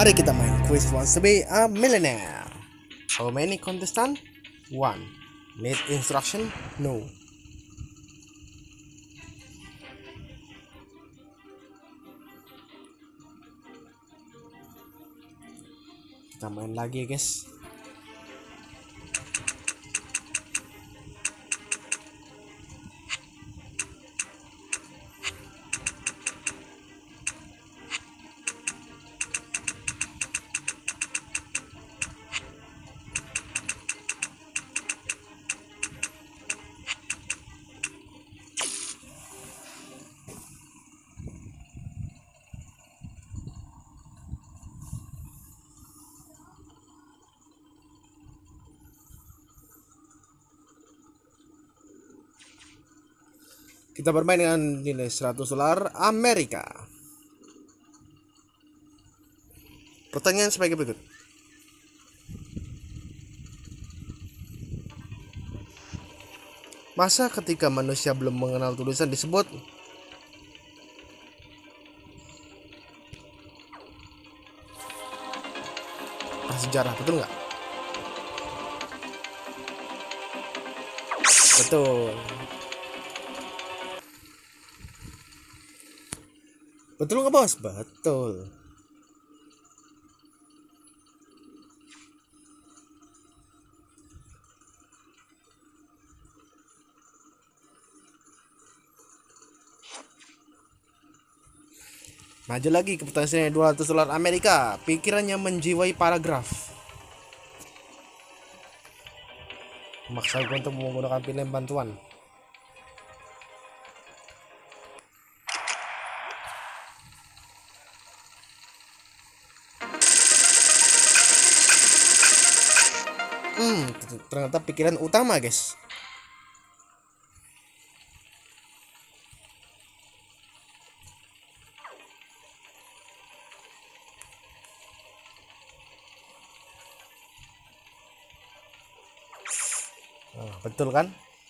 Mari kita main quiz wants to be a millionaire. How many contestant? 1. Need instruction? No. Kita main lagi guys. Kita bermain dengan nilai $100 Amerika. Pertanyaan sebagai berikut. Masa ketika manusia belum mengenal tulisan disebut prasejarah, betul nggak? Betul. Betul nggak bos? Betul. Maju lagi ke pertanyaan $200 Amerika. Pikirannya menjiwai paragraf. Memaksa gue untuk menggunakan pilihan bantuan. Ternyata pikiran utama guys. Betul kan?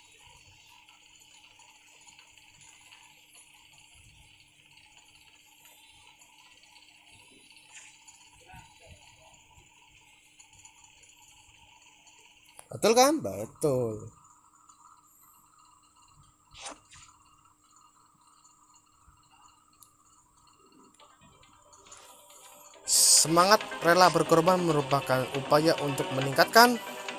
Betul kan? Betul. Semangat rela berkorban merupakan upaya untuk meningkatkan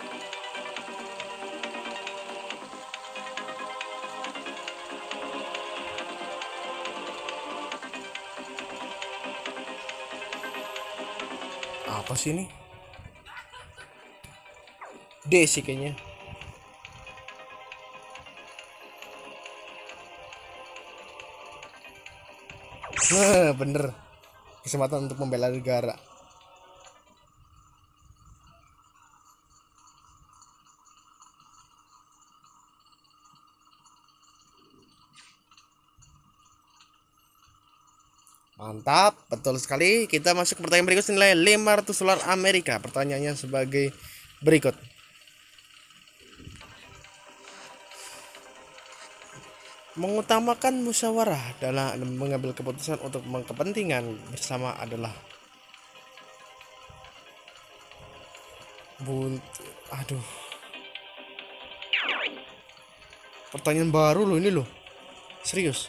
apa sih ini? D sih kayaknya. Bener. Kesempatan untuk membela negara. Mantap, betul sekali. Kita masuk ke pertanyaan berikut nilai $500 Amerika. Pertanyaannya sebagai berikut. Mengutamakan musyawarah dalam mengambil keputusan untuk kepentingan bersama adalah aduh. Pertanyaan baru loh ini loh. Serius.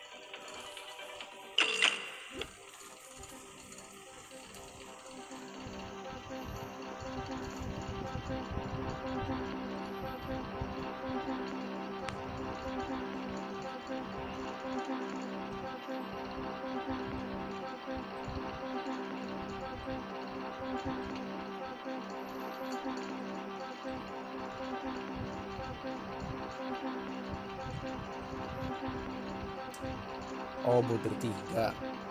Oh, butir 3.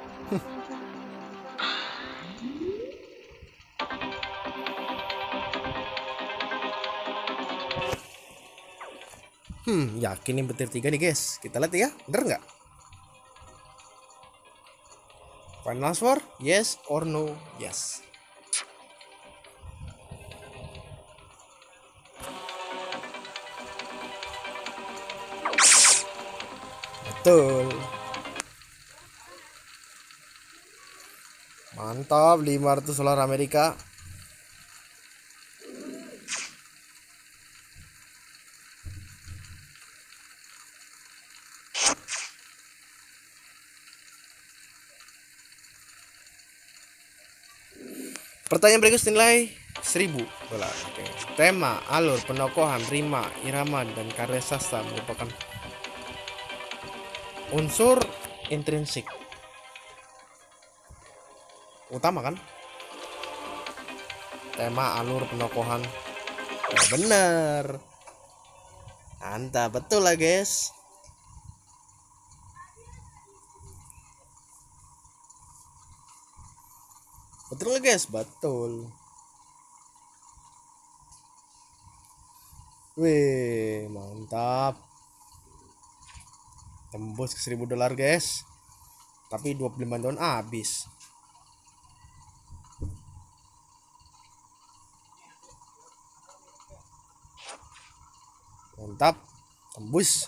Yakin ini butir 3 nih guys. Kita lihat ya, bener nggak? Final answer, yes or no? Yes. Betul. Mantap, 500 dolar Amerika. Pertanyaan berikut nilai 1000 dolar. Oke. Tema, alur, penokohan, rima, irama, dan karya sastra merupakan unsur intrinsik utama kan? Tema, alur, penokohan. Ya, bener. Mantap, betul lah guys. Betul lah guys, betul. Wih, mantap. Tembus ke 1000 dolar guys. Tapi 25 tahun habis. Mantap. Tembus.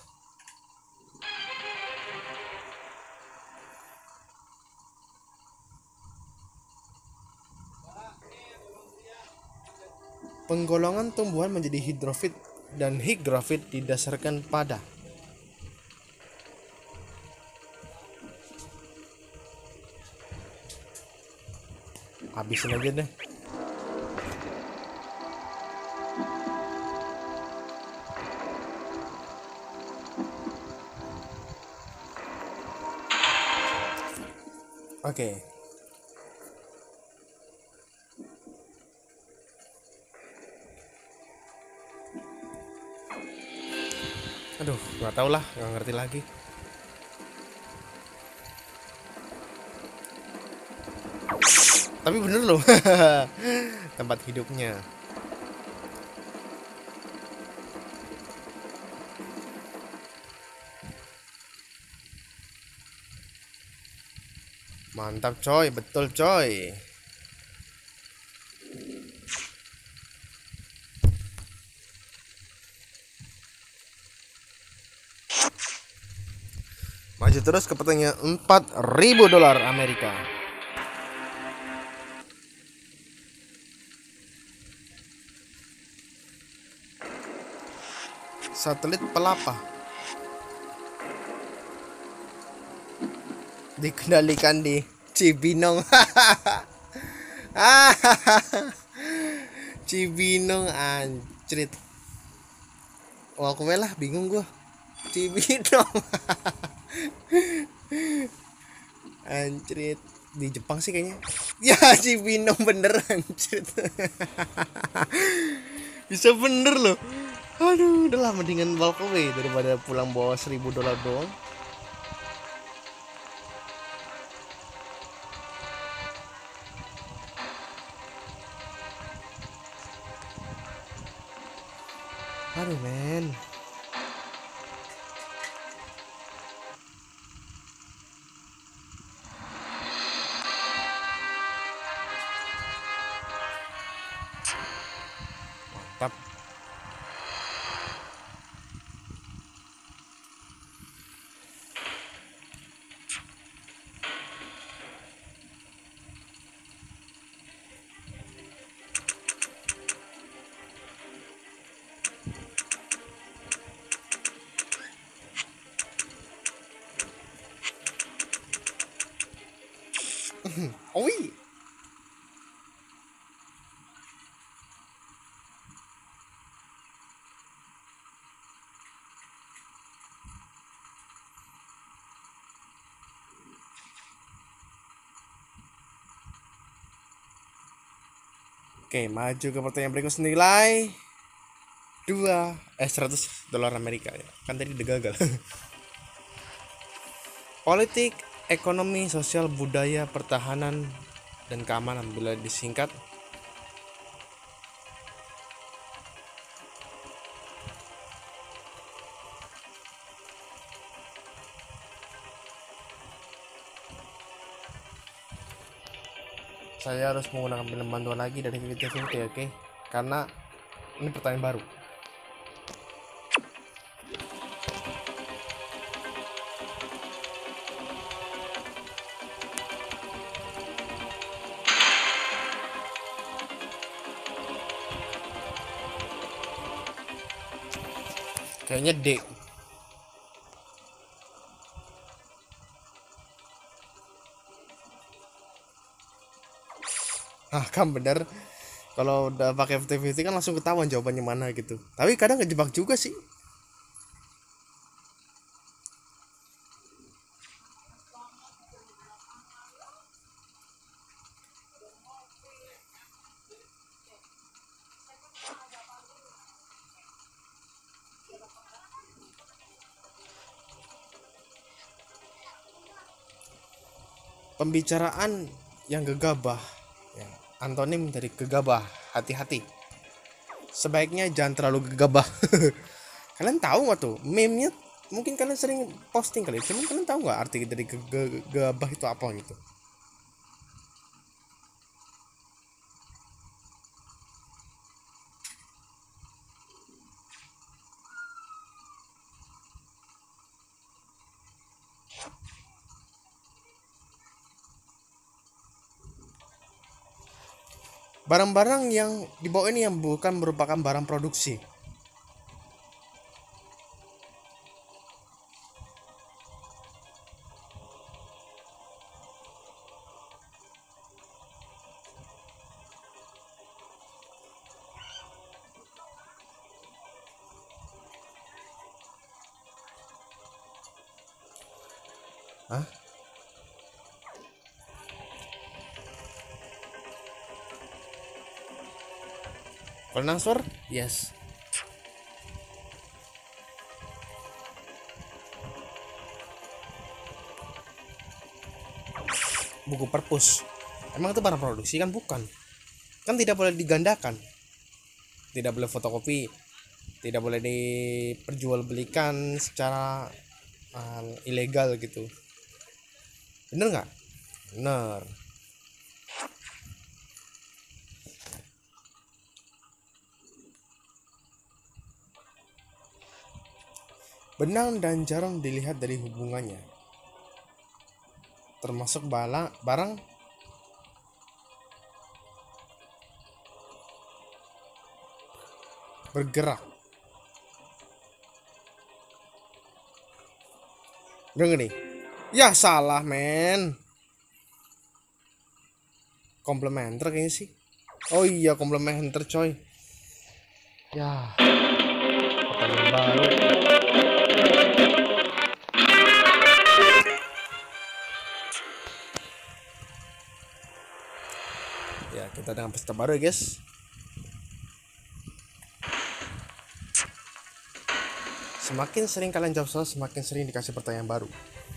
Penggolongan tumbuhan menjadi hidrofit dan higrofit didasarkan pada habisin aja deh. Oke. Aduh, nggak tahu lah, nggak ngerti lagi. Tapi bener loh. Tempat hidupnya. Mantap coy, betul coy. Maju terus ke pertanyaan 4000 dolar Amerika. Satelit pelapa dikendalikan di Cibinong. Cibinong anjrit. Wah, aku lah bingung gua. Cibinong. Anjrit, di Jepang sih kayaknya. Ya, Cibinong bener anjrit. Bisa bener loh. Aduh, udahlah mendingan walk away daripada pulang bawa 1000 dolar doang. Aduh men. Mantap. Oi. Oke, maju ke pertanyaan berikut senilai 100 dolar Amerika ya. Kan tadi udah gagal. Politik, ekonomi, sosial, budaya, pertahanan, dan keamanan bila disingkat. Saya harus menggunakan bantuan lagi dari 50-50, oke? Karena ini pertanyaan baru. Kayaknya D. Ah, kan bener. Kalau udah pakai 50-50 kan langsung ketahuan jawabannya mana gitu. Tapi kadang kejebak juga sih. Pembicaraan yang gegabah. Ya, antonim dari gegabah, hati-hati. Sebaiknya jangan terlalu gegabah. Kalian tahu nggak tuh meme-nya? Mungkin kalian sering posting kali, cuman kalian tahu nggak arti dari gegabah itu apa gitu? Barang-barang yang dibawa ini yang bukan merupakan barang produksi. Hah? Kalau answer, yes. Buku perpus. Emang itu barang produksi kan bukan? Kan tidak boleh digandakan. Tidak boleh fotokopi, tidak boleh diperjualbelikan secara ilegal gitu. Bener nggak? Bener. Benang dan jarum dilihat dari hubungannya, termasuk barang bergerak. Bener nggak nih? Ya salah men. Komplementer kayaknya sih. Oh iya komplementer coy. Ya, pertanyaan baru. Ya kita dengan peserta baru ya guys. Semakin sering kalian jawab salah, semakin sering dikasih pertanyaan baru.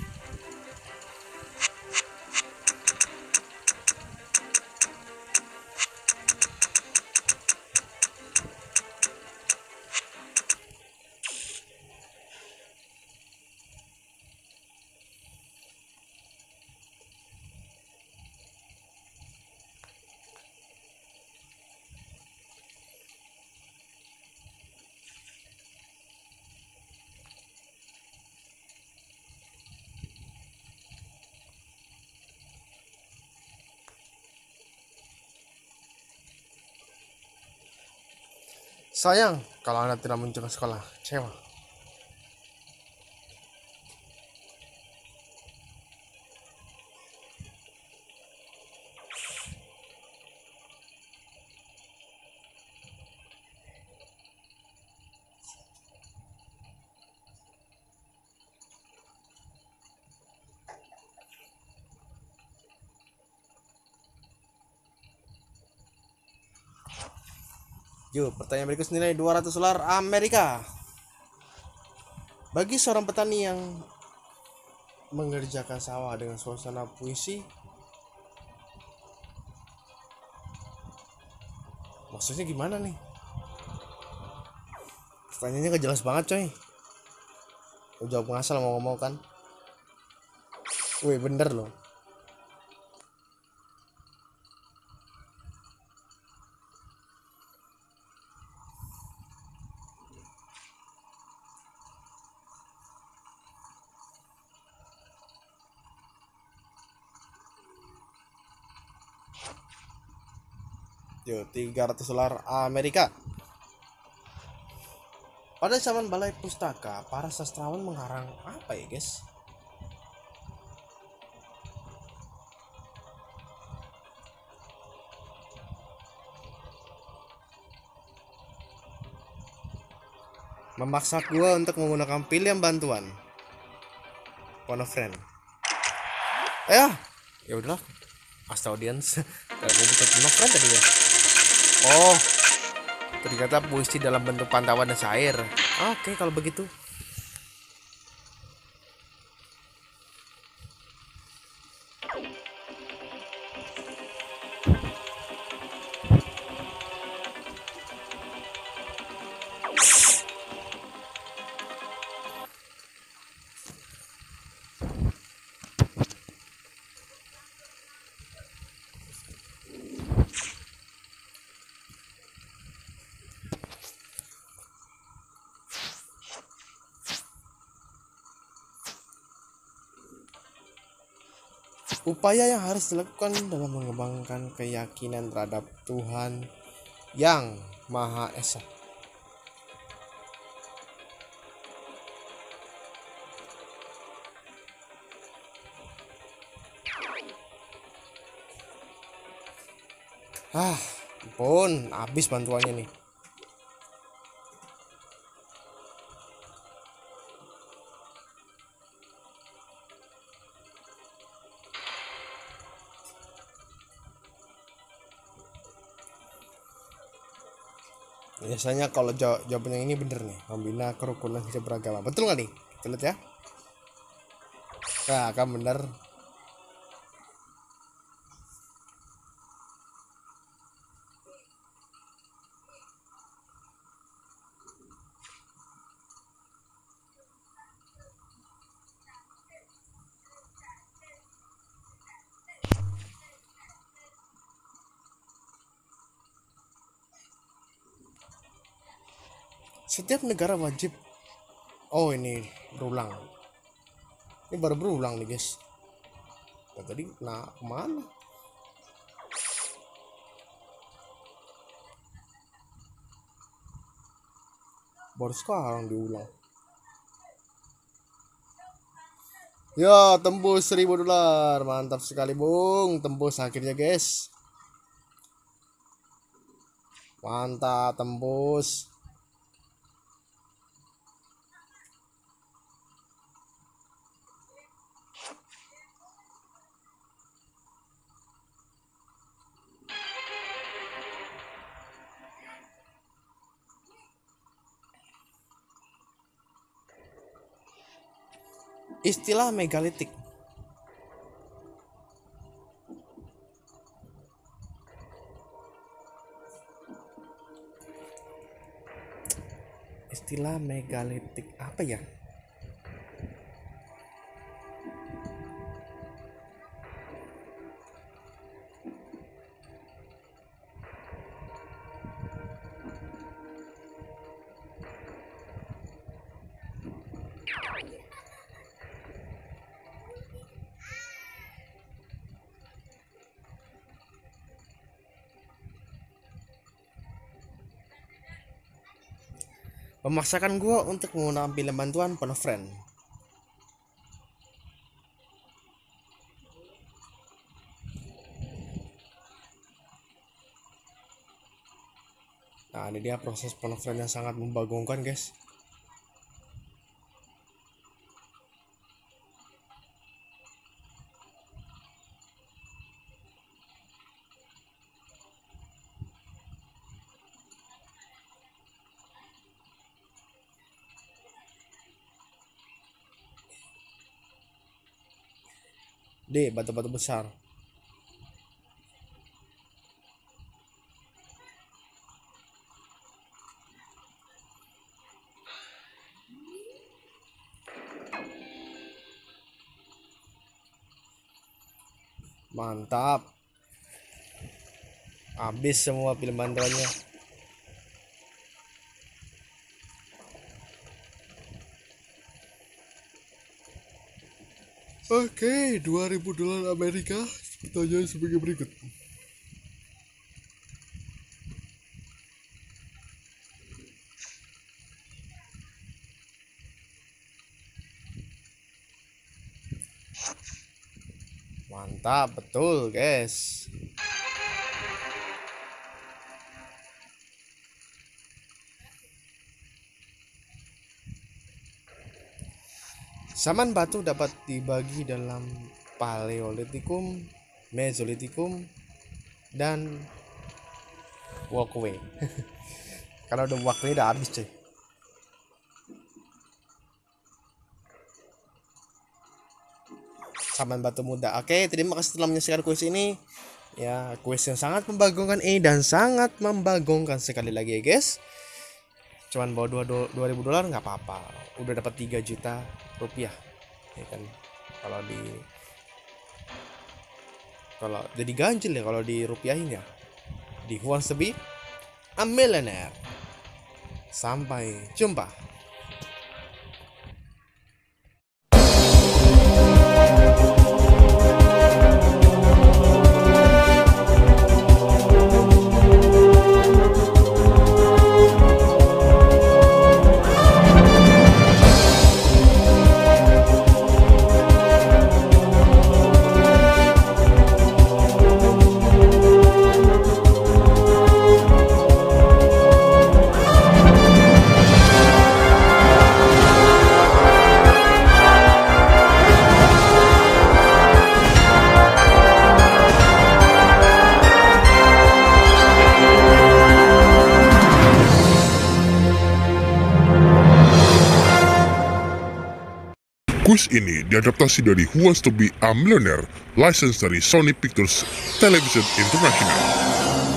Sayang kalau Anda tidak muncul ke sekolah. Kecewa. Yuk, pertanyaan berikut senilai $200 Amerika. Bagi seorang petani yang mengerjakan sawah dengan suasana puisi, maksudnya gimana nih? Pertanyaannya gak jelas banget coy. Lu jawab ngasal mau ngomong kan? Wih bener loh. Yuk, $300 Amerika. Pada zaman balai pustaka, para sastrawan mengarang apa ya guys? Memaksa gue untuk menggunakan pilihan bantuan phone a friend. Ya udahlah, as audience. Kalau mau buka phone a friend tadi ya. Oh, ternyata puisi dalam bentuk pantauan dan syair. Oke, kalau begitu. Upaya yang harus dilakukan dalam mengembangkan keyakinan terhadap Tuhan yang Maha Esa. Ampun, habis bantuannya nih. Biasanya kalau jawabannya ini bener nih, membina kerukunan hidup beragama. Betul nggak nih? Kita lihat ya. Nah, kan bener. Setiap negara wajib. Oh, ini berulang. Ini baru berulang nih guys. Nah, tadi kemana? Baru sekarang diulang. Ya, tembus $1.000. Mantap sekali, Bung. Tembus akhirnya, guys. Mantap, tembus. Istilah megalitik. Istilah megalitik apa ya? Memaksakan gue untuk menggunakan pilihan bantuan phone a friend. Nah, ini dia proses phone a friend yang sangat membagongkan, guys. D, batu-batu besar. Mantap. Habis semua pilihan bantuannya. Oke, $2.000 Amerika. Pertanyaan sebagai berikut. Mantap, betul guys. Zaman batu dapat dibagi dalam Paleolitikum, Mesolitikum, dan walkway. Kalau udah waktunya udah habis cuy. Zaman batu muda. Oke, terima kasih telah menyaksikan kuis ini. Ya, kuis yang sangat membagongkan ini dan sangat membagongkan sekali lagi ya guys. Cuman bawa $2.000 nggak apa-apa. Udah dapat 3 juta rupiah. Ya kan. Kalau jadi ganjil ya kalau dirupiahin ya. Di Who Wants to Be a Millionaire. Sampai jumpa. Kuis ini diadaptasi dari Who Wants to Be a Millionaire, license dari Sony Pictures Television International.